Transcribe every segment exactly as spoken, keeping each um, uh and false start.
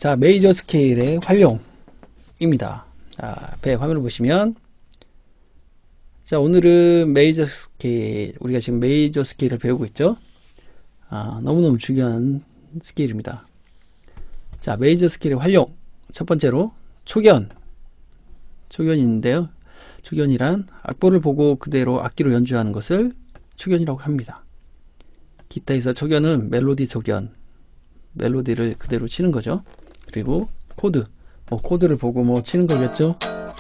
자, 메이저 스케일의 활용입니다. 자, 앞에 화면을 보시면, 자, 오늘은 메이저 스케일, 우리가 지금 메이저 스케일을 배우고 있죠. 아, 너무너무 중요한 스케일입니다. 자, 메이저 스케일의 활용. 첫 번째로 초견. 초견인데요. 초견이란 악보를 보고 그대로 악기로 연주하는 것을 초견이라고 합니다. 기타에서 초견은 멜로디 초견, 멜로디를 그대로 치는 거죠. 그리고 코드, 뭐 코드를 보고 뭐 치는 거겠죠.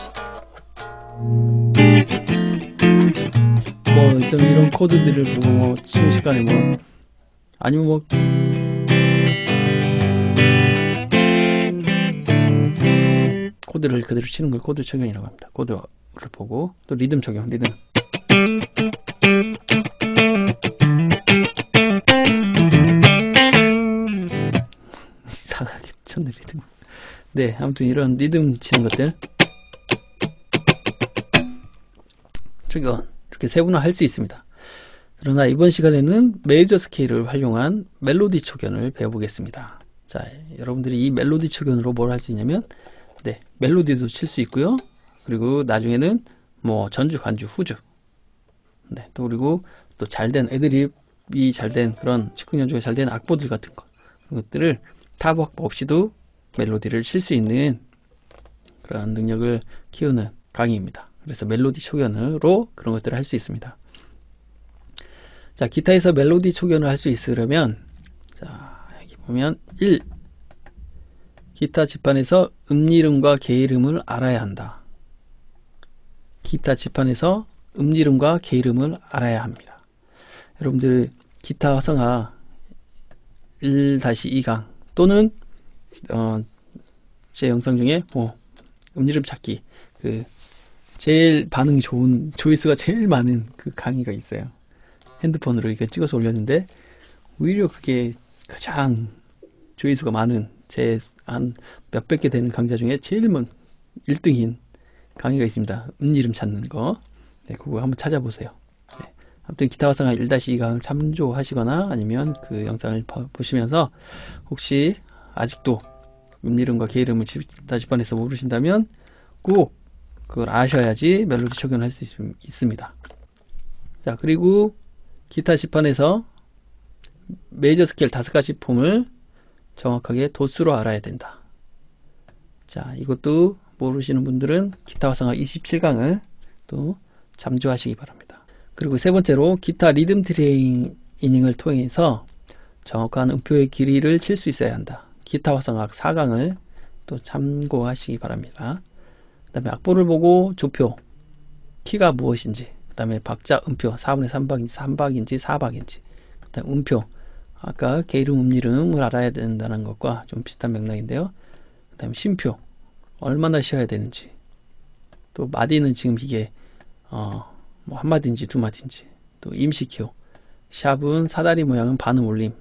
뭐 일단 이런 코드들을 보고 뭐 치는 시간에 뭐 아니면 뭐 코드를 그대로 치는 걸 코드 초견이라고 합니다. 코드를 보고 또 리듬 초견, 리듬. 이상하게 쳤네 리듬. 네, 아무튼 이런 리듬 치는 것들 초견 이렇게 세분화할 수 있습니다. 그러나 이번 시간에는 메이저 스케일을 활용한 멜로디 초견을 배워보겠습니다. 자, 여러분들이 이 멜로디 초견으로 뭘 할 수 있냐면, 네, 멜로디도 칠 수 있고요. 그리고 나중에는 뭐 전주, 간주, 후주, 네, 또 그리고 또 잘된 애드립이 잘된 그런 즉흥 연주가 잘된 악보들 같은 거, 그런 것들을 타브 악보 없이도 멜로디를 칠 수 있는 그런 능력을 키우는 강의입니다. 그래서 멜로디 초견으로 그런 것들을 할 수 있습니다. 자, 기타에서 멜로디 초견을 할 수 있으려면, 자, 여기 보면 일. 기타 지판에서 음이름과 게이름을 알아야 한다. 기타 지판에서 음이름과 게이름을 알아야 합니다. 여러분들 기타 화성악 일 이 강 또는 어, 제 영상 중에 뭐 음이름 찾기, 그 제일 반응이 좋은 조회수가 제일 많은 그 강의가 있어요. 핸드폰으로 이거 찍어서 올렸는데 오히려 그게 가장 조회수가 많은, 제 한 몇백 개 되는 강좌 중에 제일 먼 일 등인 강의가 있습니다. 음이름 찾는 거. 네, 그거 한번 찾아보세요. 네. 아무튼 기타 화성악 일 이 강을 참조하시거나 아니면 그 영상을 보시면서 혹시 아직도 음이름과 게이름을 기타 지판에서 모르신다면 꼭 그걸 아셔야지 멜로디 초견을 할 수 있습니다. 자, 그리고 기타 지판에서 메이저 스케일 다섯 가지 폼을 정확하게 도수로 알아야 된다. 자, 이것도 모르시는 분들은 기타 화성악 이십칠 강을 또 참조하시기 바랍니다. 그리고 세 번째로 기타 리듬 트레이닝을 통해서 정확한 음표의 길이를 칠 수 있어야 한다. 기타 화성악 사 강을 또 참고하시기 바랍니다. 그 다음에 악보를 보고 조표, 키가 무엇인지, 그 다음에 박자, 음표, 사분의 삼 박인지 삼 박인지 사 박인지, 그 다음에 음표, 아까 게이름, 음이름을 알아야 된다는 것과 좀 비슷한 맥락인데요. 그 다음에 쉼표, 얼마나 쉬어야 되는지, 또 마디는 지금 이게 어, 뭐 한 마디인지 두 마디인지, 또 임시키호, 샵은 사다리 모양은 반음 올림,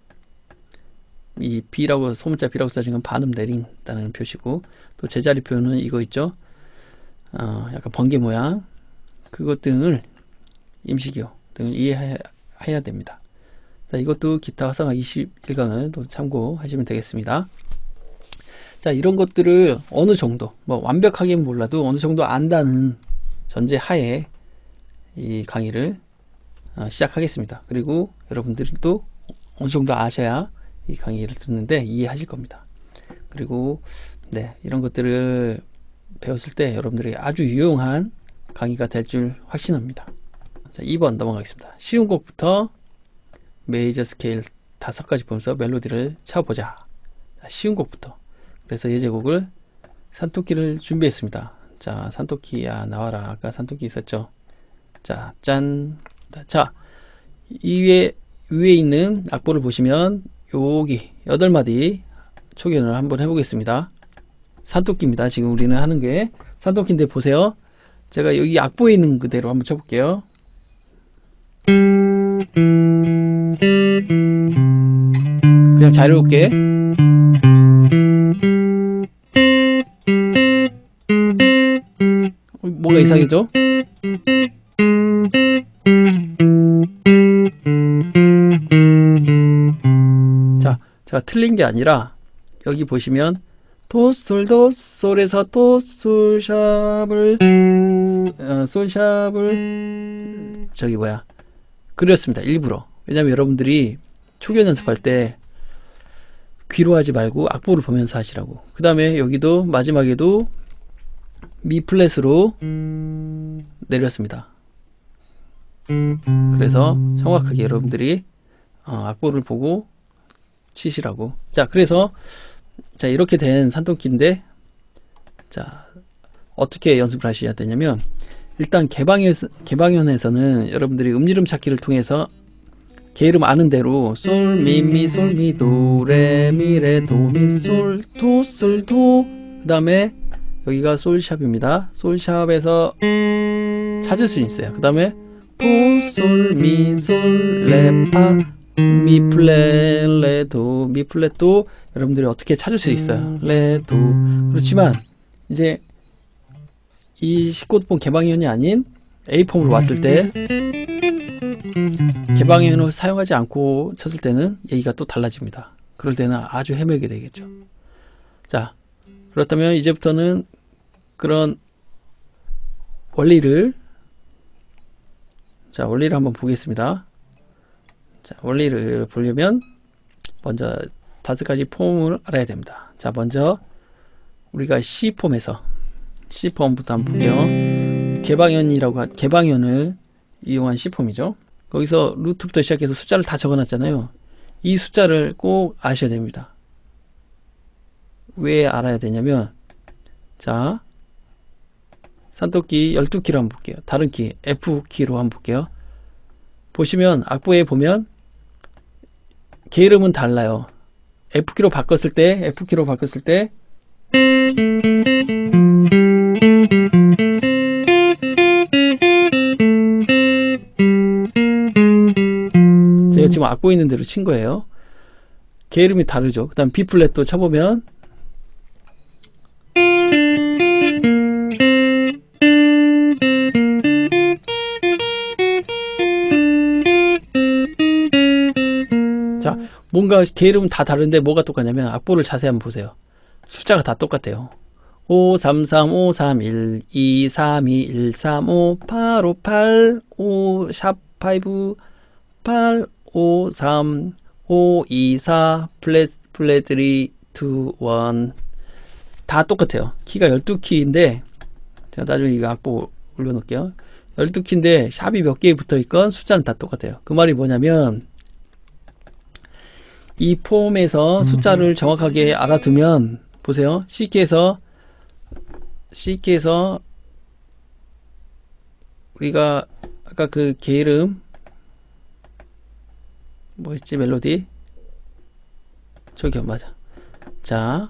이 B라고 소문자 B라고 써진 건 반음 내린다는 표시고, 또 제자리표는 이거 있죠. 어, 약간 번개 모양, 그것 등을 임시기호 등을 이해해야 됩니다. 자, 이것도 기타 화성악 이십일 강을 또 참고하시면 되겠습니다. 자, 이런 것들을 어느 정도, 뭐 완벽하게는 몰라도 어느 정도 안다는 전제 하에 이 강의를 어, 시작하겠습니다. 그리고 여러분들도 어느 정도 아셔야 이 강의를 듣는데 이해하실 겁니다. 그리고 네, 이런 것들을 배웠을 때 여러분들이 아주 유용한 강의가 될 줄 확신합니다. 자, 이 번 넘어가겠습니다. 쉬운 곡부터 메이저 스케일 다섯 가지 보면서 멜로디를 쳐보자. 자, 쉬운 곡부터. 그래서 예제곡을 산토끼를 준비했습니다. 자, 산토끼야 나와라. 아까 산토끼 있었죠. 자, 짠. 자, 이 위에 위에 있는 악보를 보시면 여기 여덟 마디 초견을 한번 해보겠습니다. 산토끼입니다. 지금 우리는 하는 게 산토끼인데 보세요. 제가 여기 악보에 있는 그대로 한번 쳐볼게요. 그냥 자유롭게. 뭔가 이상해져? 자, 제가 틀린 게 아니라 여기 보시면 도솔 도솔에서 도솔 샵을 어, 솔 샵을 저기 뭐야 그렸습니다. 일부러. 왜냐면 여러분들이 초견 연습할 때 귀로 하지 말고 악보를 보면서 하시라고. 그 다음에 여기도 마지막에도 미 플랫으로 내렸습니다. 그래서 정확하게 여러분들이 어, 악보를 보고 치시라고. 자, 그래서 자 이렇게 된 산토끼인데, 자 어떻게 연습을 하셔야 되냐면, 일단 개방에서, 개방현에서는 여러분들이 음이름 찾기를 통해서 개 이름 아는 대로 솔, 미, 미, 솔, 미, 도, 레, 미, 레, 도, 미, 솔, 도, 솔, 도. 그 다음에 여기가 솔샵입니다. 솔샵에서 찾을 수 있어요. 그 다음에 도, 솔, 미, 솔, 레, 파, 미 플랫, 레, 도, 미 플랫, 도. 여러분들이 어떻게 찾을 수 있어요. 레, 도. 그렇지만 이제 이 십구 번 개방현이 아닌 에이폼으로 왔을 때, 개방현을 사용하지 않고 쳤을 때는 얘기가 또 달라집니다. 그럴 때는 아주 헤매게 되겠죠. 자, 그렇다면 이제부터는 그런 원리를, 자 원리를 한번 보겠습니다. 자, 원리를 보려면 먼저 다섯 가지 폼을 알아야 됩니다. 자, 먼저 우리가 C폼에서 C폼부터 한번 볼게요. 개방현이라고 하, 개방현을 이용한 C폼이죠. 거기서 루트부터 시작해서 숫자를 다 적어놨잖아요. 이 숫자를 꼭 아셔야 됩니다. 왜 알아야 되냐면, 자 산토끼 열두 키로 한번 볼게요. 다른 키 F키로 한번 볼게요. 보시면 악보에 보면 개 이름은 달라요. F키로 바꿨을 때 F키로 바꿨을 때 제가 지금 악보 있는 대로 친 거예요. 개 이름이 다르죠. 그 다음 B 플랫도 쳐보면 자, 뭔가 개 이름은 다 다른데 뭐가 똑같냐면, 악보를 자세히 한번 보세요. 숫자가 다 똑같아요. 오, 삼, 삼, 오, 삼, 일, 이, 삼, 이, 일, 삼, 오, 팔, 오, 팔, 오, 샵, 오, 팔, 오, 삼, 오, 이, 사, 플랫, 플랫, 삼, 이, 일. 다 똑같아요. 키가 열두 키인데, 제가 나중에 이거 악보 올려놓을게요. 열두 키인데, 샵이 몇 개 붙어 있건 숫자는 다 똑같아요. 그 말이 뭐냐면, 이 폼에서 숫자를 정확하게 알아두면, 보세요. C키에서, C키에서, 우리가, 아까 그 개 이름, 뭐였지, 멜로디? 저기요, 맞아. 자,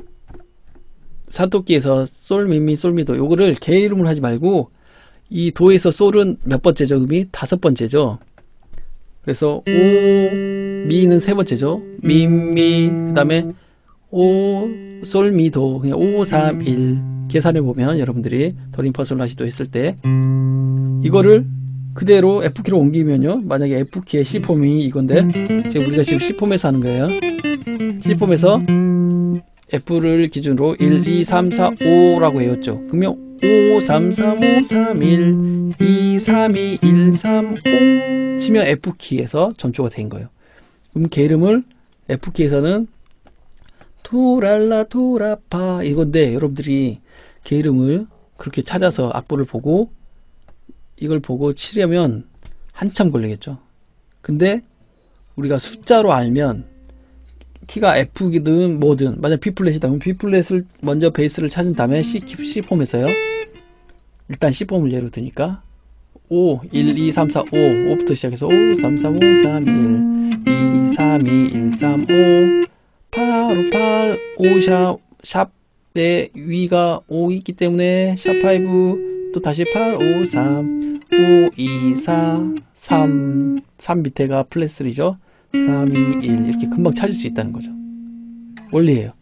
산토끼에서 솔, 미, 미, 솔, 미, 도. 요거를 개 이름으로 하지 말고, 이 도에서 솔은 몇 번째죠? 음이? 다섯 번째죠? 그래서, 오, 미는 세 번째죠? 미, 미, 그 다음에, 오, 솔, 미, 도. 그냥 오, 삼, 일. 계산해 보면 여러분들이 도림퍼솔라시도 했을 때, 이거를 그대로 F키로 옮기면요. 만약에 F키의 C폼이 이건데, 지금 우리가 지금 C폼에서 하는 거예요. C폼에서 F를 기준으로 일, 이, 삼, 사, 오라고 외웠죠. 그러면 오, 삼, 삼, 오, 삼, 일, 이, 삼, 이, 일, 삼, 오 치면 F키에서 전초가 된 거예요. 그럼 개 이름을 F키에서는 도랄라 도라파 이건데, 여러분들이 개 이름을 그렇게 찾아서 악보를 보고 이걸 보고 치려면 한참 걸리겠죠. 근데 우리가 숫자로 알면, 키가 F든 뭐든, 만약 B 플랫이다 그러면 B 플랫을 먼저 베이스를 찾은 다음에 C, C폼에서요. 일단 C폼을 예로 드니까 오, 일, 이, 삼, 사, 오, 오부터 시작해서 오, 삼, 삼, 오, 삼, 일, 이, 삼, 이, 일, 삼, 오, 팔, 오, 팔, 오, 샵, 샵의 위가 오 있기 때문에 샵 오, 또 다시 팔, 오, 삼, 오, 이, 사, 삼, 삼 밑에가 플랫 삼이죠. 삼, 이, 일 이렇게 금방 찾을 수 있다는 거죠. 원리예요.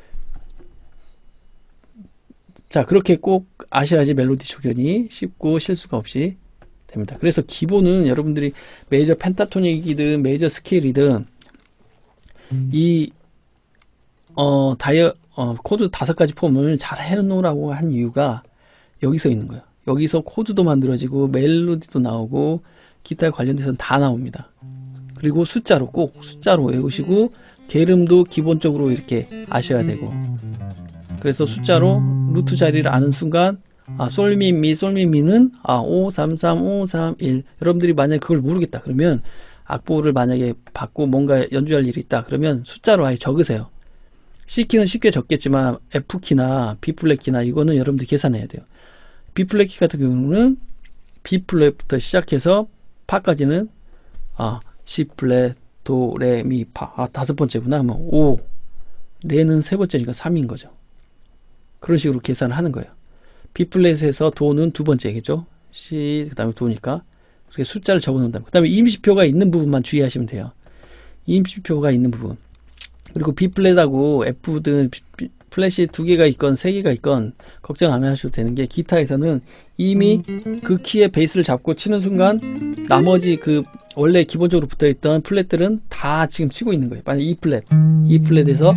자, 그렇게 꼭 아셔야지 멜로디 초견이 쉽고 실수가 없이 됩니다. 그래서 기본은 여러분들이 메이저 펜타토닉이든 메이저 스케일이든 이 어, 다이어, 어, 코드 다섯 가지 폼을 잘 해놓으라고 한 이유가 여기서 있는 거예요. 여기서 코드도 만들어지고 멜로디도 나오고 기타에 관련돼서는 다 나옵니다. 그리고 숫자로 꼭 숫자로 외우시고 게름도 기본적으로 이렇게 아셔야 되고, 그래서 숫자로 루트 자리를 아는 순간 아, 솔미미 솔미미는 아, 오 삼 삼 오 삼 일. 여러분들이 만약에 그걸 모르겠다 그러면 악보를 만약에 받고 뭔가 연주할 일이 있다 그러면 숫자로 아예 적으세요. C키는 쉽게 적겠지만 F키나 B플랫키나 이거는 여러분들 계산해야 돼요. B플랫키 같은 경우는 B플랫부터 시작해서 파까지는 아, C플랫, 도, 레, 미, 파. 아, 다섯 번째구나. 뭐 오. 레는 세 번째니까 삼인 거죠. 그런 식으로 계산을 하는 거예요. B플랫에서 도는 두 번째겠죠. C, 그 다음에 도니까. 그렇게 숫자를 적어 놓는다. 그 다음에 임시표가 있는 부분만 주의하시면 돼요. 임시표가 있는 부분. 그리고 B플랫하고 F든 플랫이 두 개가 있건 세 개가 있건 걱정 안 하셔도 되는 게, 기타에서는 이미 그 키의 베이스를 잡고 치는 순간 나머지 그 원래 기본적으로 붙어있던 플랫들은 다 지금 치고 있는 거예요. 만약 E 플랫, E 플랫에서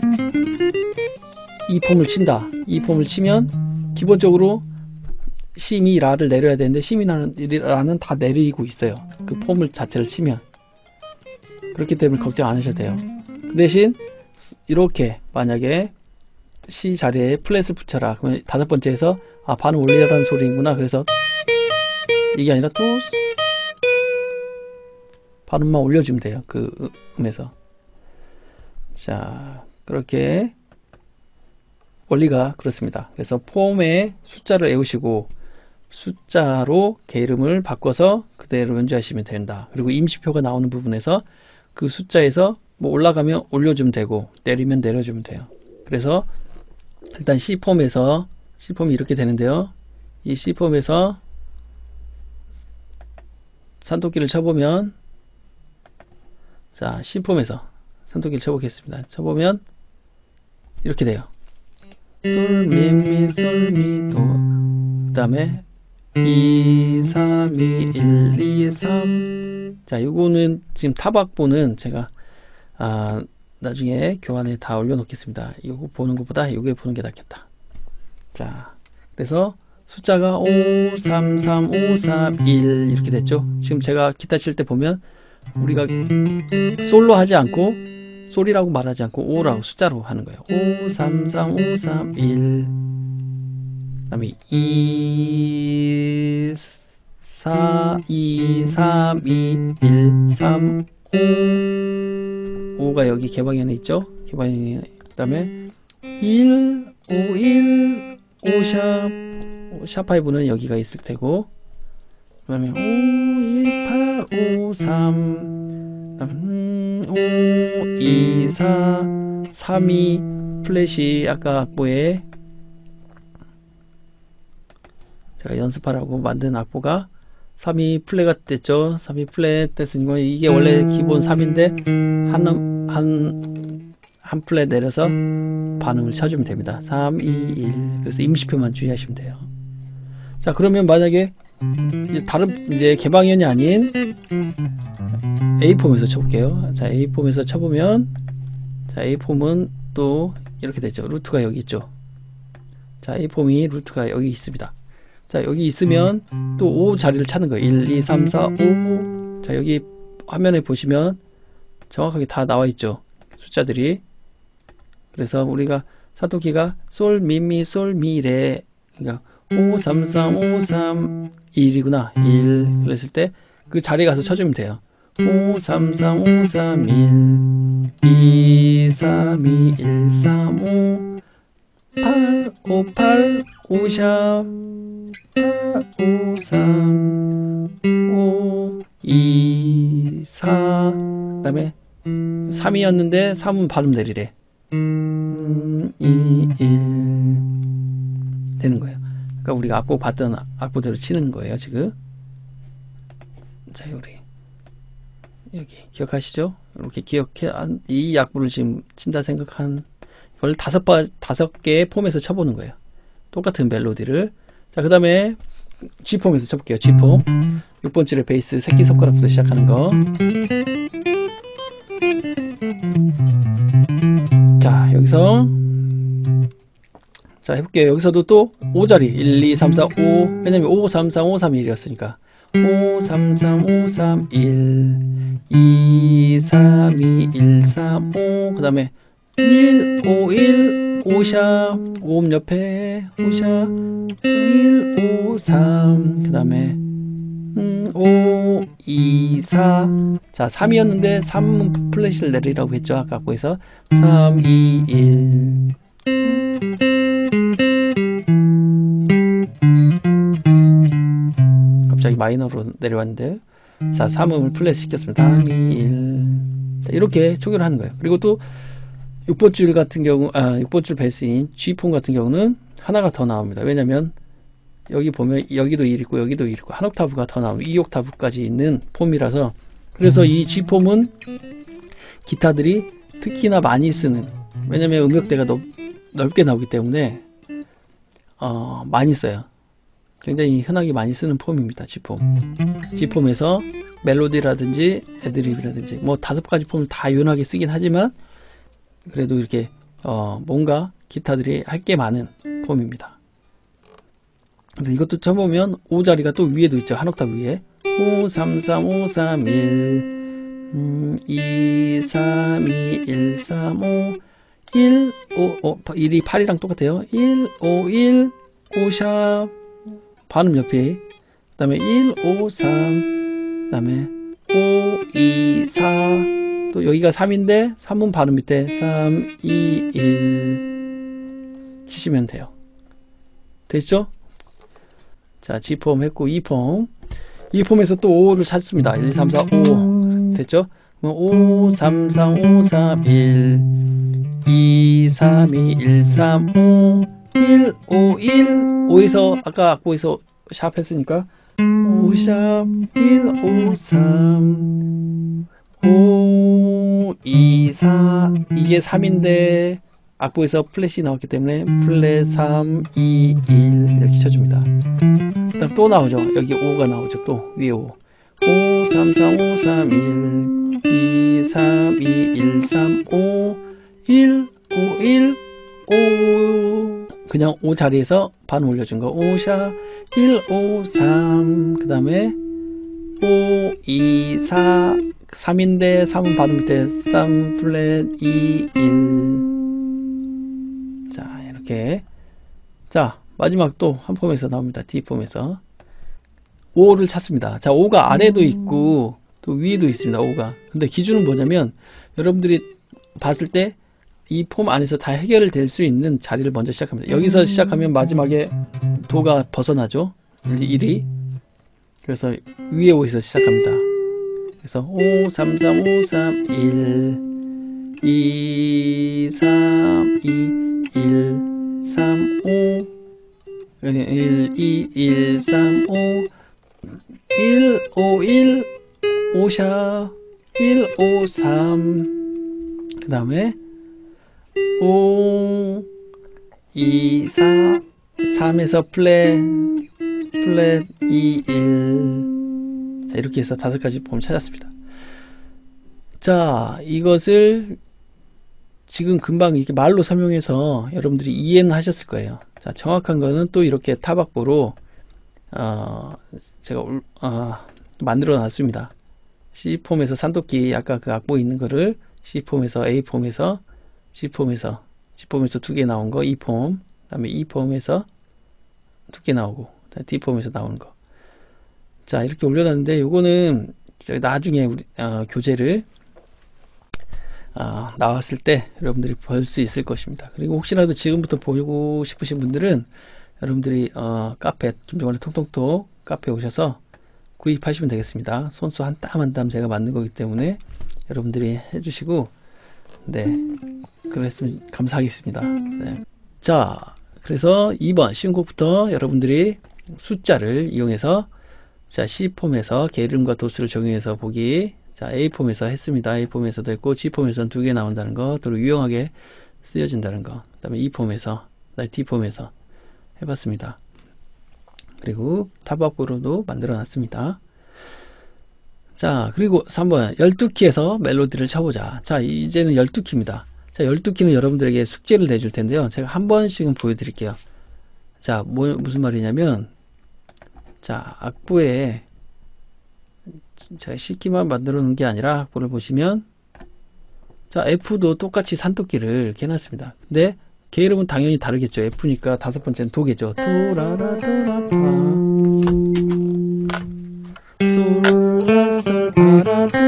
이 폼을 친다. 이 폼을 치면 기본적으로 C, 미, 라를 내려야 되는데 C, 미, 라는 다 내리고 있어요. 그 폼을 자체를 치면. 그렇기 때문에 걱정 안 하셔도 돼요. 그 대신 이렇게 만약에 C 자리에 플랫을 붙여라. 그러면 다섯 번째에서 아, 반음 올리라는 소리구나. 그래서 이게 아니라 또 반음만 올려주면 돼요. 그 음에서. 자, 그렇게 원리가 그렇습니다. 그래서 폼의 숫자를 외우시고 숫자로 게름을 바꿔서 그대로 연주하시면 된다. 그리고 임시표가 나오는 부분에서 그 숫자에서 뭐 올라가면 올려주면 되고 내리면 내려주면 돼요. 그래서 일단 C폼에서 C폼이 이렇게 되는데요. 이 C폼에서 산토끼를 쳐보면, 자, C폼에서 산토끼를 쳐보겠습니다. 쳐보면 이렇게 돼요. 솔, 미, 미, 솔, 미, 도. 그 다음에 이, 삼, 이, 일, 이, 삼. 자, 요거는 지금 타박보는 제가 아, 나중에 교환에 다 올려놓겠습니다. 이거 보는 것보다 이게 보는 게 낫겠다. 자, 그래서 숫자가 오, 삼, 삼, 오, 삼, 일 이렇게 됐죠. 지금 제가 기타 칠 때 보면 우리가 솔로 하지 않고, 솔이라고 말하지 않고 오라고 숫자로 하는 거예요. 오, 삼, 삼, 오, 삼, 일. 그 다음에 이, 사, 이, 삼, 이, 일, 삼, 오. 오가 여기 개방현에 있죠. 개방현에. 그 다음에 일, 오, 일, 오 샵. 샵 파이브는 여기가 있을 테고, 그 다음에 오, 일, 팔, 오, 삼. 그 다음에 오, 이, 사, 삼, 이. 플랫이 아까 악보에 제가 연습하라고 만든 악보가 삼, 이 플랫가 됐죠. 삼, 이 플랫 됐으니까 이게 원래 기본 삼인데 한, 한, 한 플랫 내려서 반음을 쳐주면 됩니다. 삼, 이, 일. 그래서 임시표만 주의하시면 돼요. 자, 그러면 만약에 이제 다른 이제 개방현이 아닌 A폼에서 쳐볼게요. 자, A폼에서 쳐보면, 자, A폼은 또 이렇게 되죠. 루트가 여기 있죠. 자, A폼이 루트가 여기 있습니다. 자, 여기 있으면 또 오 자리를 찾는 거예요. 일, 이, 삼, 사, 오. 자, 여기 화면에 보시면 정확하게 다 나와 있죠. 숫자들이. 그래서 우리가 산토끼가 솔, 미, 미, 솔, 미, 레. 그러니까 오, 삼, 삼, 오, 삼, 일이구나. 일. 그랬을 때 그 자리에 가서 쳐주면 돼요. 오, 삼, 삼, 오, 삼, 일. 이, 삼, 이, 일, 삼, 오. 팔, 오, 팔, 오 샵. 오, 삼, 오, 이, 사. 그 다음에 삼이었는데 삼은 발음 내리래. 음, 이, 일. 되는 거예요. 그러니까 우리가 악보 봤던 악보대로 치는 거예요, 지금. 자, 우리 여기 기억하시죠? 이렇게 기억해. 이 악보를 지금 친다 생각한 이걸 다섯 번, 다섯 개의 폼에서 쳐보는 거예요. 똑같은 멜로디를. 자, 그 다음에 G폼에서 쳐볼게요. G폼. 육 번 줄에 베이스 새끼손가락부터 시작하는 거. 자, 자, 여기서 자 해볼게요. 여기서도 또 오 자리 일, 이, 삼, 사, 오. 왜냐면 오, 삼, 삼, 오, 삼, 일이었으니까 오, 삼, 삼, 오, 삼, 일, 이, 삼, 이, 일, 삼, 오. 그 다음에 일, 오, 일, 오샵 오음 옆에 오샵 일, 오, 삼. 그 다음에 음, 오, 이, 사. 자, 삼이었는데 삼은 플래시를 내리라고 했죠. 아까 거기서 삼, 이, 일. 갑자기 마이너로 내려왔는데, 자, 삼음을 플래시 시켰습니다. 삼, 이, 일. 자, 이렇게 초기를 하는 거예요. 그리고 또 육 번 줄 같은 경우, 아, 육 번 줄 베이스인 G폼 같은 경우는 하나가 더 나옵니다. 왜냐면 여기 보면 여기도 일 있고 여기도 일 있고 한 옥타브가 더 나오고 이 옥타브까지 있는 폼이라서, 그래서 이 G폼은 기타들이 특히나 많이 쓰는, 왜냐면 음역대가 넓, 넓게 나오기 때문에 어, 많이 써요. 굉장히 흔하게 많이 쓰는 폼입니다. G폼. G폼에서 멜로디라든지 애드립이라든지 뭐 다섯 가지 폼을 다 유연하게 쓰긴 하지만 그래도 이렇게 어, 뭔가 기타들이 할 게 많은 폼입니다. 이것도 쳐보면 오 자리가 또 위에도 있죠. 한 옥타브 위에 오, 삼, 삼, 오, 삼, 일, 음, 이, 삼, 이, 일, 삼, 오, 일, 오, 오, 일이 팔이랑 똑같아요. 일, 오, 일, 오샵 반음 옆에, 그 다음에 일, 오, 삼, 그 다음에 오, 이, 사, 또 여기가 삼인데 삼 분 반음 밑에 삼, 이, 일 치시면 돼요. 됐죠? 자, G폼 했고 E폼. E폼에서 또 오를 찾습니다. 일, 이, 삼, 사, 오. 됐죠? 오, 삼, 삼, 오, 삼, 일, 이, 삼, 이, 일, 삼, 오, 일, 오, 일, 오에서 아까 악보에서 샵 했으니까 오샵 일, 오, 삼, 오, 이, 사. 이게 삼인데 악보에서 플랫이 나왔기 때문에 플랫 삼, 이, 일 이렇게 쳐줍니다. 그다음 또 나오죠. 여기 오가 나오죠. 또 위에 오. 오, 삼, 삼, 오, 삼, 일, 이, 삼, 이, 일, 삼, 오, 일, 오, 일, 오. 그냥 오 자리에서 반 올려준 거. 오샵 일, 오, 삼. 그 다음에 오, 이, 사. 삼인데 삼은 반음 밑에 삼 플랫 이, 일. 자, 이렇게. 자, 마지막 또 한 폼에서 나옵니다. D폼에서 오를 찾습니다. 자, 오가 아래도 있고 또 위에도 있습니다. 오가. 근데 기준은 뭐냐면 여러분들이 봤을 때 이 폼 안에서 다 해결될 수 있는 자리를 먼저 시작합니다. 여기서 시작하면 마지막에 도가 벗어나죠. 일이. 그래서 위에 오에서 시작합니다. 그래서 오, 삼, 삼, 오, 삼, 일, 이, 삼, 이, 일, 삼, 오, 일, 이, 일, 삼, 오, 일, 오, 일, 오샵 일, 오, 삼. 그 다음에 오, 이, 사, 삼에서 플랫 플랫 이, 일. 자, 이렇게 해서 다섯 가지 폼을 찾았습니다. 자, 이것을 지금 금방 이렇게 말로 설명해서 여러분들이 이해는 하셨을 거예요. 자, 정확한 거는 또 이렇게 타박보로 어, 제가 어, 만들어 놨습니다. C폼에서 산도끼 아까 그 악보 있는 거를 C폼에서 A폼에서 G폼에서 G폼에서 두 개 나온 거 E폼, 그 다음에 E폼에서 두 개 나오고 D폼에서 나오는 거. 자, 이렇게 올려놨는데 요거는 나중에 우리 어, 교재를 어, 나왔을 때 여러분들이 볼 수 있을 것입니다. 그리고 혹시라도 지금부터 보고 싶으신 분들은 여러분들이 어, 카페 김정환의 통통톡 카페 오셔서 구입하시면 되겠습니다. 손수 한 땀 한 땀 제가 만든 거기 때문에 여러분들이 해주시고, 네, 그랬으면 감사하겠습니다. 네. 자, 그래서 이 번 쉬운 곡부터 여러분들이 숫자를 이용해서 자, C폼에서 게으름과 도수를 적용해서 보기. 자, A폼에서 했습니다. A폼에서도 했고 G폼에서는 두 개 나온다는 거, 또 유용하게 쓰여진다는 거. 그 다음에 E폼에서, D폼에서 해봤습니다. 그리고 타박보로도 만들어 놨습니다. 자, 그리고 삼 번 열두 키에서 멜로디를 쳐보자. 자, 이제는 열두 키입니다. 자, 열두 키는 여러분들에게 숙제를 내줄 텐데요. 제가 한 번씩은 보여드릴게요. 자, 뭐, 무슨 말이냐면, 자, 악보에, 자, C키만 만들어 놓은 게 아니라, 악보를 보시면, 자, F도 똑같이 산토끼를 이렇게 해놨습니다. 근데, 걔 이름은 당연히 다르겠죠. F니까 다섯 번째는 도겠죠. 도라라도라파, 솔라솔파라도,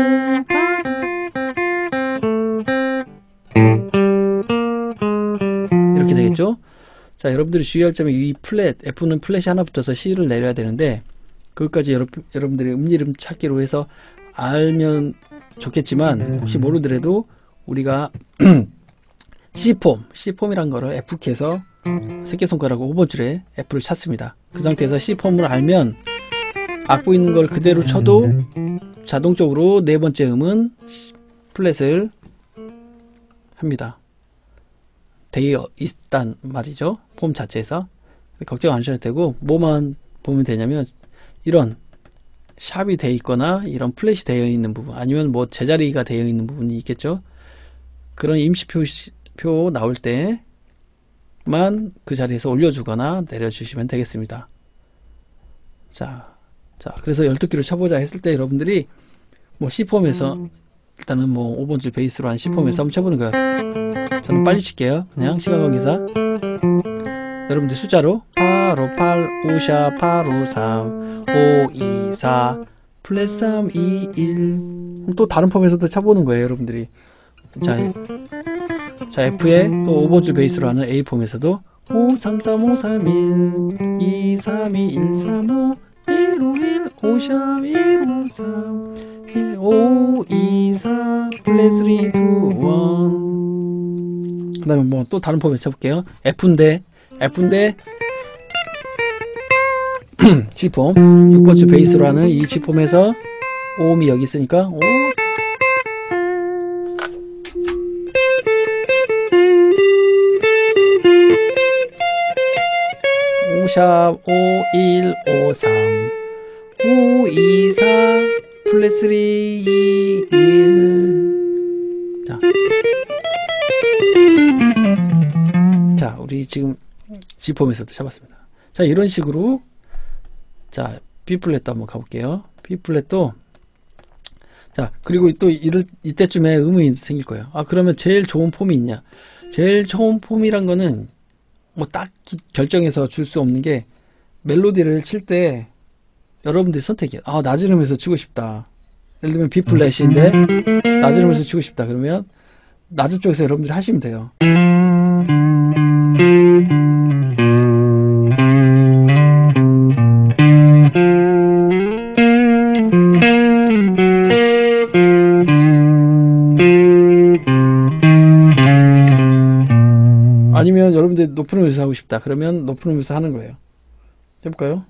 이렇게 되겠죠. 자, 여러분들이 주의할 점이 이 플랫, F는 플랫이 하나 붙어서 C를 내려야 되는데, 그것까지 여러, 여러분들이 음이름 찾기로 해서 알면 좋겠지만, 혹시 모르더라도 우리가 C폼, C폼이란 거를 F키에서 새끼손가락 오 번 줄에 F를 찾습니다. 그 상태에서 C폼을 알면 악보 있는 걸 그대로 쳐도 자동적으로 네 번째 음은 플랫을 합니다. 되어 있단 말이죠. 폼 자체에서. 걱정 안 하셔도 되고, 뭐만 보면 되냐면 이런 샵이 되어 있거나 이런 플랫이 되어 있는 부분, 아니면 뭐 제자리가 되어 있는 부분이 있겠죠. 그런 임시표 표 나올 때만 그 자리에서 올려주거나 내려주시면 되겠습니다. 자, 자 그래서 열두 키를 쳐보자 했을 때 여러분들이 뭐 C폼에서 음. 일단은 뭐 오 번 줄 베이스로 한 C폼에서 음. 한번 쳐보는 거예요. 저는 빨리 칠게요. 그냥 시간 관계사. 여러분들 숫자로 팔, 오, 팔, 오, 샤, 팔, 오, 삼, 오, 이, 사, 플랫 삼, 이, 일. 또 다른 폼에서도 쳐보는 거예요, 여러분들이. 자, 자 F에 또 오 번 줄 베이스로 하는 A 폼에서도 오, 삼, 삼, 오, 삼, 일, 이, 삼, 이, 일, 삼, 오, 일, 오, 일, 오, 샵, 일, 오, 삼, 오, 이, 사, 플랫 삼, 이, 일. 그 다음에 뭐 또 다른 폼에 쳐볼게요. F인데, F인데, G폼, 육 번 줄 베이스로 하는 이 G폼에서 오음이 여기 있으니까, 오, 오, 샵, 오, 일, 오, 삼, 오, 이, 사, 플랫 삼, 이, 일. 자. 자, 우리 지금 G폼에서도 잡았습니다. 자, 이런 식으로, 자, B플랫도 한번 가볼게요. B플랫도, 자, 그리고 또 이럴, 이때쯤에 의문이 생길 거예요. 아, 그러면 제일 좋은 폼이 있냐? 제일 좋은 폼이란 거는, 뭐 딱히 결정해서 줄 수 없는 게, 멜로디를 칠 때 여러분들이 선택이에요. 아, 낮은 음에서 치고 싶다. 예를 들면 B플랫인데 낮은 음에서 치고 싶다. 그러면 낮은 쪽에서 여러분들이 하시면 돼요. 아니면 여러분들 높은 음에서 하고 싶다. 그러면 높은 음에서 하는 거예요. 해볼까요?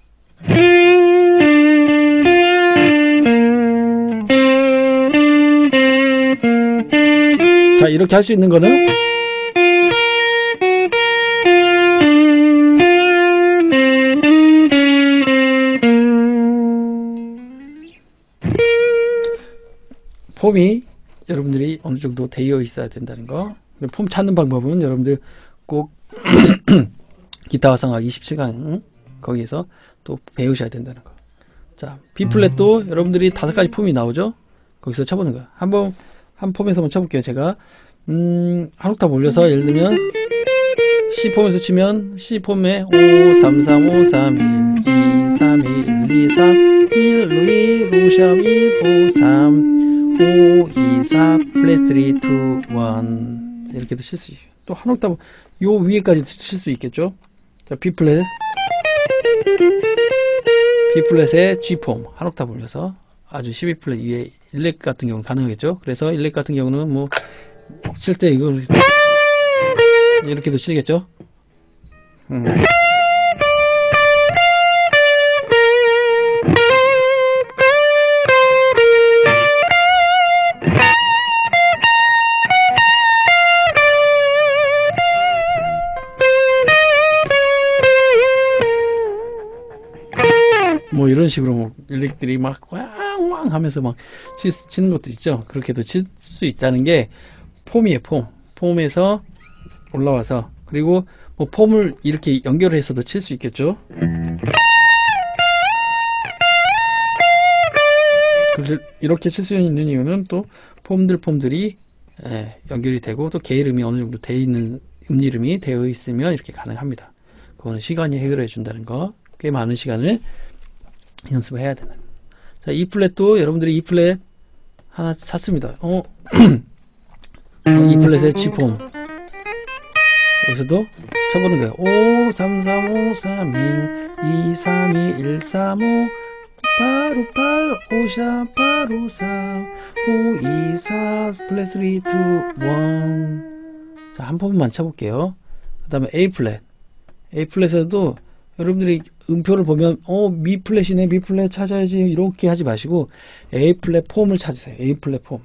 자, 이렇게 할 수 있는 거는 폼이 여러분들이 어느 정도 되어 있어야 된다는 거. 폼 찾는 방법은 여러분들 꼭 기타 화성학 이십칠 강 거기에서 또 배우셔야 된다는 거. 자, B플랫도 여러분들이 다섯 가지 폼이 나오죠? 거기서 쳐보는 거야. 한번 한 폼에서 한번 쳐볼게요. 제가 음, 한 옥타브 올려서 예를 들면 C폼에서 치면 C폼에 오, 삼, 삼, 오, 삼, 일, 이, 삼, 이, 일, 이, 삼, 일, 오, 일, 오, 샵, 일, 오, 삼, 오, 이, 사, 플랫 삼, 이, 일. 이렇게도 칠 수 있어요. 또 한 옥타브 요 위에까지 칠 수 있겠죠? 자, B플랫 B플랫에 G폼 한 옥타브 올려서 아주 십이 플랫 위에 일렉 같은 경우는 가능하겠죠. 그래서 일렉 같은 경우는 뭐 칠 때 이거 이렇게도 치겠죠. 음. 뭐 이런 식으로 뭐 일렉들이 막 왕왕 하면서 막 치, 치는 것도 있죠. 그렇게도 칠 수 있다는 게 폼이에요. 폼. 폼에서 올라와서, 그리고 뭐 폼을 이렇게 연결해서도 칠 수 있겠죠. 이렇게 칠 수 있는 이유는 또 폼들 폼들이 예, 연결이 되고 또 개 이름이 어느 정도 돼 있는 음 이름이 되어 있으면 이렇게 가능합니다. 그거는 시간이 해결해 준다는 거, 꽤 많은 시간을 연습을 해야 되는. 자, E 플랫도 여러분들이 E 플랫 하나 샀습니다. 어, E 플랫의 G 폼 여기서도 쳐보는 거예요. 오, 삼, 삼, 오, 삼, 일, 이, 삼, 이, 일, 삼, 오, 팔, 오, 팔, 오, 사, 팔, 오, 사, 오, 이, 사, 플랫 삼, 이, 일. 자, 한 폼만 쳐볼게요. 그 다음에 A 플랫. A 플랫에도 여러분들이 음표를 보면, 어, 미 플랫이네, 미 플랫 찾아야지, 이렇게 하지 마시고, A 플랫 폼을 찾으세요. A 플랫 폼.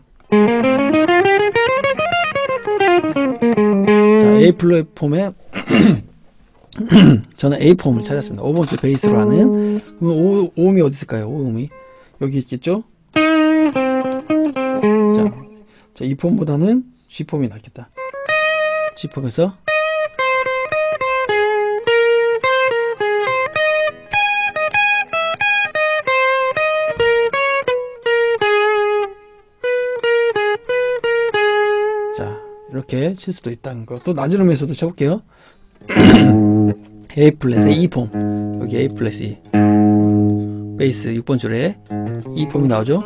자, A 플랫 폼에, 저는 A 폼을 찾았습니다. 오 번째 베이스로 하는. 그럼 오, 오음이 어디 있을까요? 오음이 여기 있겠죠? 자, 자, 이 폼보다는 G 폼이 낫겠다. G 폼에서 자, 이렇게 칠 수도 있다는 거. 또 낮은 음에서도 쳐볼게요. A 플랫에 E 폼, 여기 A 플랫이 베이스 육 번 줄에 E 폼이 나오죠.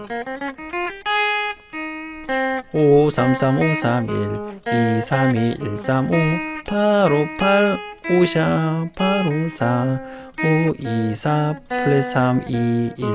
오, 삼, 삼, 오, 삼, 일, 이, 삼, 이, 일, 삼, 오, 팔, 오, 팔, 오, 사, 팔, 오, 사, 오, 이, 사, 플랫 삼, 이, 일.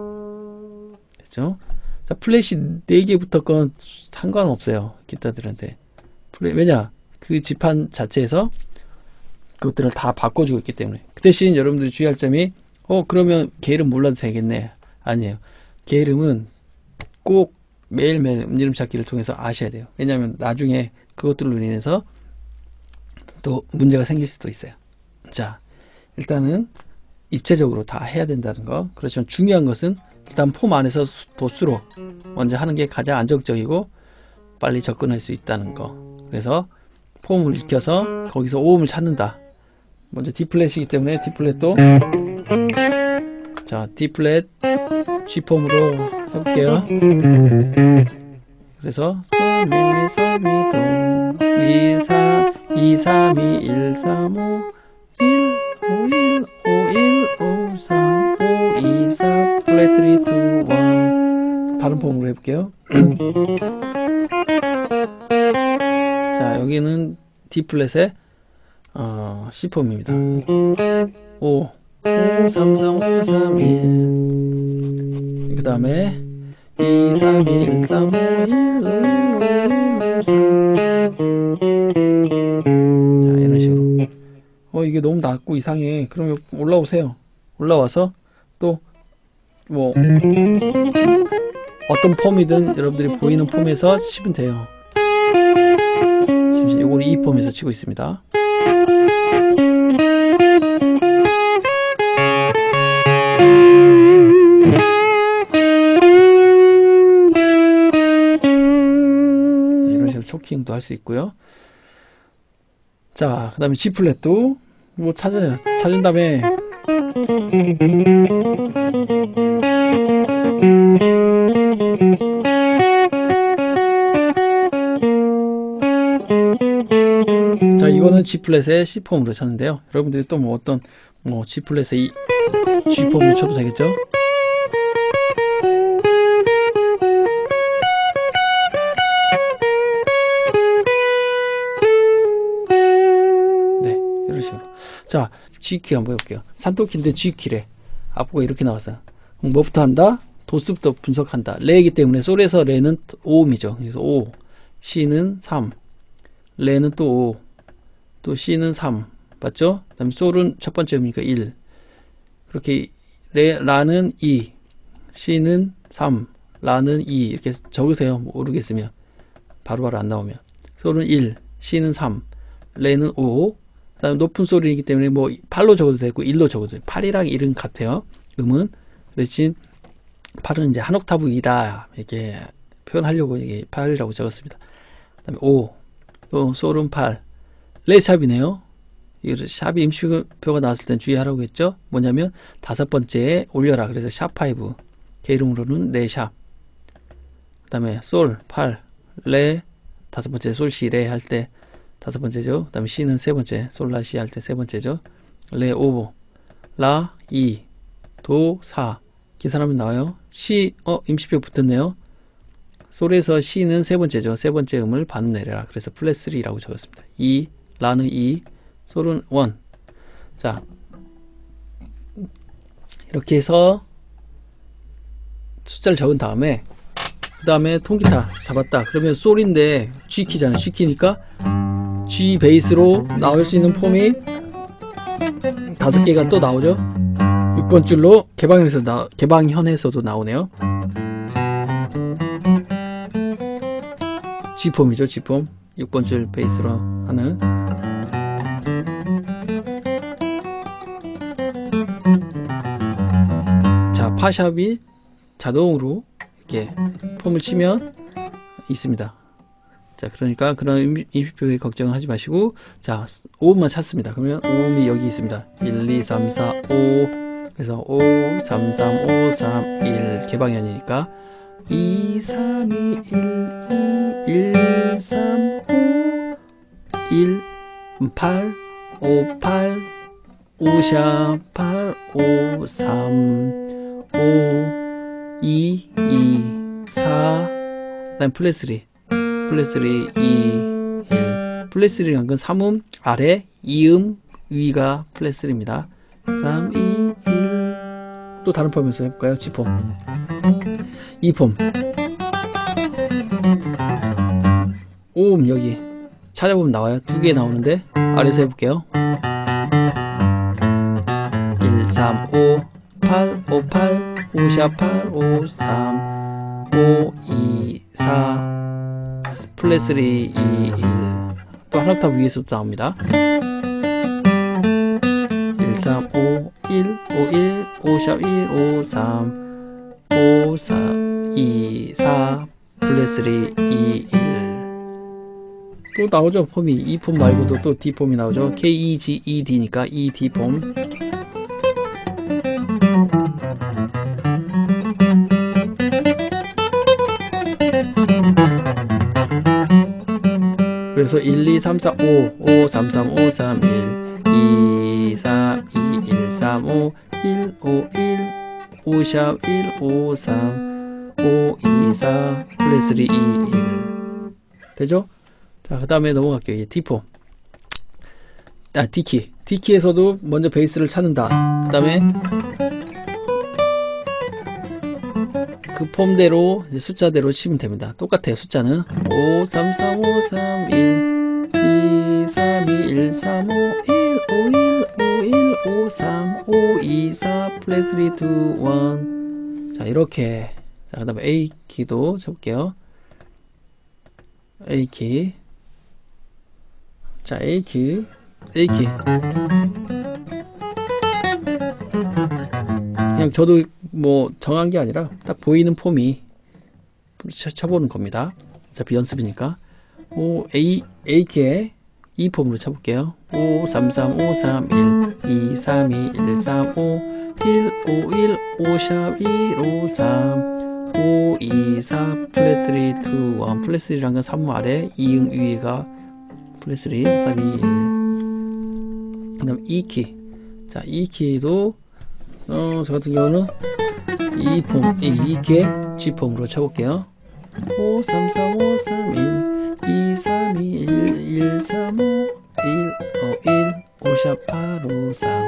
됐죠? 자, 플랫이 네 개 붙었건 상관없어요. 기타들한테. 플랫, 왜냐? 그 지판 자체에서 그것들을 다 바꿔주고 있기 때문에. 그 대신 여러분들이 주의할 점이, 어, 그러면 개 이름 몰라도 되겠네. 아니에요. 개 이름은 꼭 매일매일 음이름 찾기를 통해서 아셔야 돼요. 왜냐하면 나중에 그것들로 인해서 또 문제가 생길 수도 있어요. 자, 일단은 입체적으로 다 해야 된다는 거. 그렇지만 중요한 것은 일단 폼 안에서 도수로 먼저 하는 게 가장 안정적이고 빨리 접근할 수 있다는 거. 그래서 폼을 익혀서 거기서 오음을 찾는다. 먼저 D 플랫이기 때문에 D 플랫도, 자, D 플랫 G 폼으로 해볼게요. 그래서 솔미미 솔미도 이, 사, 이, 삼, 이, 일, 삼, 오, 일, 오, 일, 오, 일, 오, 사, 오, 이, 사, 플랫 삼, 이, 일. 다른 폼으로 해볼게요. 자, 여기는 D 플랫의 어, C 폼입니다. 오, 오, 삼, 삼, 오, 삼, 일. 그 다음에 이, 삼, 이, 일, 삼, 오, 일, 오, 일, 오, 일, 오, 사. 자, 이런 식으로. 어, 이게 너무 낮고 이상해. 그러면 올라오세요. 올라와서 또 뭐 어떤 폼이든 여러분들이 보이는 폼에서 치면 돼요. 지금 이걸 E 폼에서 치고 있습니다. 이런 식으로 초킹도 할 수 있고요. 자, 그 다음에 G 플랫도 뭐 찾아요. 찾은 다음에 자, 이거는 G 플랫의 C 폼으로 쳤는데요. 여러분들이 또 뭐 어떤 뭐 G 플랫의 이 G 폼으로 쳐도 되겠죠? 네, 이런 식으로. 자, G키 한번 해볼게요. 산토키인데 G키래. 앞부가 이렇게 나왔어요. 뭐부터 한다? 도스부터 분석한다. 레이기 때문에 솔에서 레는 오음이죠. 그래서 오, C는 삼, 레는 또 오, 또 C는 삼, 맞죠? 그 다음에 솔은 첫 번째 음이니까 일. 그렇게 레, 라는 이, C는 삼, 라는 이 이렇게 적으세요. 모르겠으면 바로바로 안 나오면. 솔은 일, C는 삼, 레는 오. 그 다음에 높은 소리이기 때문에 뭐 팔로 적어도 되고 일로 적어도 돼요. 팔이랑 일은 같아요. 음은. 대신 팔은 이제 한 옥타브 위다 이렇게 표현하려고 이게 팔이라고 적었습니다. 그 다음에 오, 또 솔은 팔, 레 샵이네요. 이 샵이 임시표가 나왔을 땐 주의하라고 했죠. 뭐냐면 다섯 번째에 올려라. 그래서 샵 파이브. 걔 이름으로는 레 샵. 그 다음에 솔 팔, 레 다섯 번째 솔 시 레 할 때 다섯 번째죠. 그 다음에 시는 세 번째 솔 라 시 할 때 세 번째죠. 레 오, 라 이, 도 사. 계산하면 나와요. 시, 어 임시표 붙었네요. 솔에서 시는 세 번째죠. 세 번째 음을 반음 내려라. 그래서 플랫 삼이라고 적었습니다. 이, 라는 이, 솔은 일. 자, 이렇게 해서 숫자를 적은 다음에 그 다음에 통기타 잡았다. 그러면 솔인데 G 키잖아요. G 키니까 G 베이스로 나올 수 있는 폼이 다섯 개가 또 나오죠. 육 번 줄로 개방현에서 나, 개방현에서도 나오네요. G 폼이죠. G 폼. 육 번 줄 베이스로 하는. 자, 파샵이 자동으로 이렇게 폼을 치면 있습니다. 자, 그러니까 그런 임시표에 걱정하지 마시고, 자, 오음만 찾습니다. 그러면 오음이 여기 있습니다. 일, 이, 삼, 사, 오. 그래서 오, 삼, 삼, 오, 삼, 일. 개방현이니까 이, 삼, 이, 일, 이, 일, 삼, 오, 일, 팔, 오, 팔, 오 샵, 팔, 오, 삼, 오, 이, 이, 사. 그 다음 플랫 삼. 플랫 삼, 이, 일. 플랫 삼이란 건 삼 음 아래, 이 음 위가 플랫 삼입니다. 삼, 이, 일. 또 다른 폼에서 해볼까요? G 폼. 이 폼. 오 음 여기 찾아보면 나와요. 두 개 나오는데 아래에서 해볼게요. 일, 삼, 오, 팔, 오, 팔, 오 샵, 팔, 오, 삼, 오, 이, 사, 플랫 삼, 이, 일. 또 한 옥타브 위에서도 나옵니다. 일, 삼, 오, 일, 오, 일, 오 샵, 일, 오, 삼, 오, 사, 이, 사, 플랫 삼, 이, 일. 또 나오죠. 폼이 이 폼 말고도 또 D 폼이 나오죠. K, E, G, E, D니까 E, D 폼. 그래서 일, 이, 삼, 사, 오, 오, 삼, 삼, 오, 삼, 일, 이, 사, 이, 일, 삼, 오, 일, 오, 일, 오 샵, 일, 오, 삼, 오, 이, 사, 플랫 삼, 이, 일. 되죠? 자, 그 다음에 넘어갈게요. D 폼. 아, D키. D키에서도 먼저 베이스를 찾는다. 그 다음에 그 폼대로 숫자대로 치면 됩니다. 똑같아요. 숫자는 오, 삼, 삼, 오, 삼, 일, 이, 삼, 이, 일, 삼, 오, 일, 오, 일, 오, 일, 오, 삼, 오, 이, 사, 플랫 삼, 이, 일. 자, 이렇게. 자, 그 다음에 A키도 쳐볼게요. A키. 자, A키. A키. 그냥 저도 뭐 정한 게 아니라 딱 보이는 폼이 쳐보는 겁니다. 어차피 연습이니까. 오, A, A키에 이 폼으로 쳐볼게요. 오, 삼, 삼, 오, 삼, 일, 이, 삼, 이, 일, 삼, 오, 일, 오, 일, 오 샵, 일, 오, 삼, 오, 이, 사, 플랫 삼, 이, 일. 플랫 삼이란 건 삼 음 아래, 이 음 위가 플랫 삼, 삼, 이, 일. 그 다음 E키. 자, E키도 어, 저 같은 경우는 이 폼, 이 개 G 폼으로 쳐볼게요. 오, 삼, 삼, 오, 삼, 일, 이, 삼, 이, 일, 일, 삼, 오, 일, 오, 일, 오 샵, 팔, 오, 삼.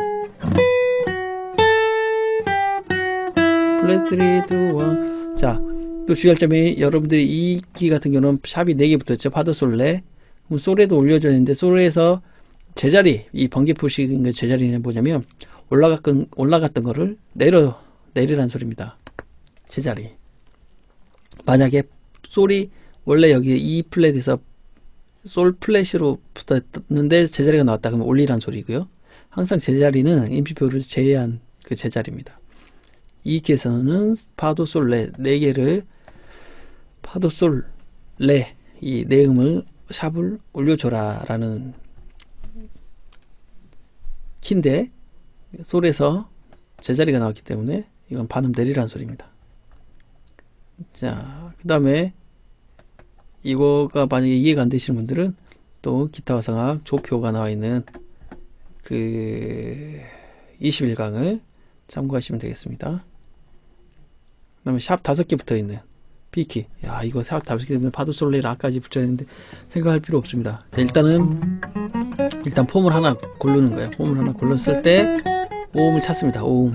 플랫 삼, 이, 일. 자, 또 주의할 점이 여러분들이 이 키 같은 경우는 샵이 네 개 붙었죠. 파도 솔레. 그럼 솔에도 올려줘야 되는데 솔에서 제자리, 이 번개 표식의 제자리는 뭐냐면 올라갔던, 올라갔던 거를 내려, 내리란 소리입니다. 제자리. 만약에 솔이 원래 여기 E 플랫에서 솔 플랫으로 붙었는데 제자리가 나왔다 그러면 올리란 소리고요. 항상 제자리는 임시표를 제외한 그 제자리입니다. 이 키에서는 파도 솔 레 네 개를 파도 솔 레 이 네 음을 샵을 올려줘라 라는 키인데 솔에서 제자리가 나왔기 때문에 이건 반음 내리라는 소리입니다. 자, 그 다음에 이거가 만약에 이해가 안 되시는 분들은 또 기타 화성악 조표가 나와 있는 그 이십일 강을 참고하시면 되겠습니다. 그 다음에 샵 다섯 개 붙어 있는 B키. 야, 이거 샵 다섯 개 때문에 파도 솔레 라까지 붙여야 되는데 생각할 필요 없습니다. 자, 일단은 일단 폼을 하나 고르는 거예요. 폼을 하나 골랐을 때 오음을 찾습니다. 오음.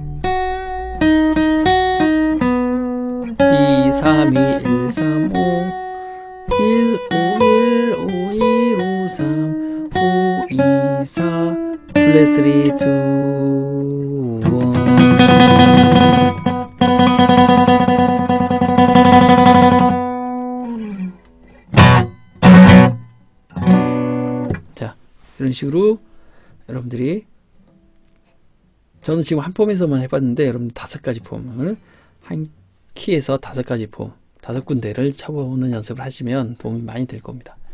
이, 삼, 이, 일, 삼, 오, 일, 오, 일, 오, 일, 오, 삼, 오, 이, 사, 플랫 삼, 이, 일. 자, 이런 식으로 여러분들이, 저는 지금 한 폼에서만 해봤는데 여러분 다섯 가지 폼을 한 키에서 다섯 가지 폼, 다섯 군데를 쳐보는 연습을 하시면 도움이 많이 될 겁니다.